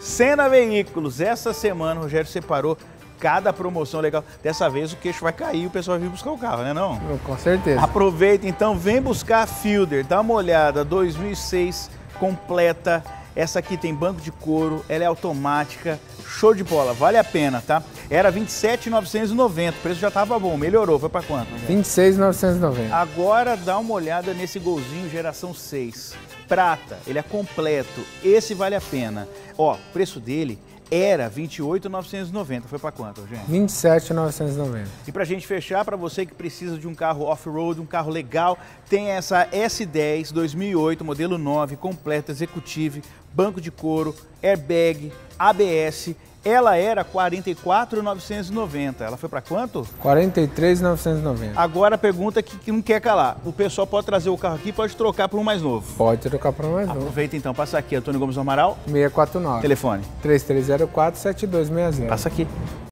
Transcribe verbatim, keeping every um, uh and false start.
Sena Veículos, essa semana o Rogério separou cada promoção legal. Dessa vez o queixo vai cair e o pessoal vai vir buscar o carro, né não? Com certeza. Aproveita então, vem buscar a Fielder, dá uma olhada, dois mil e seis, completa. Essa aqui tem banco de couro, ela é automática, show de bola, vale a pena, tá? Era vinte e sete mil novecentos e noventa, o preço já tava bom, melhorou, foi pra quanto? vinte e seis mil novecentos e noventa. Agora dá uma olhada nesse Golzinho geração seis, prata, ele é completo, esse vale a pena. Ó, o preço dele era vinte e oito mil novecentos e noventa, foi pra quanto, gente? vinte e sete mil novecentos e noventa. E pra gente fechar, para você que precisa de um carro off-road, um carro legal, tem essa S dez dois mil e oito, modelo nove, completa, executive, banco de couro, airbag, A B S. Ela era quarenta e quatro mil novecentos e noventa. Ela foi para quanto? quarenta e três mil novecentos e noventa. Agora a pergunta que, que não quer calar. O pessoal pode trazer o carro aqui e pode trocar por um mais novo. Pode trocar por um mais novo. Aproveita então, passa aqui, Antônio Gomes do Amaral. seiscentos e quarenta e nove. Telefone. três três zero quatro, sete dois seis zero. Passa aqui.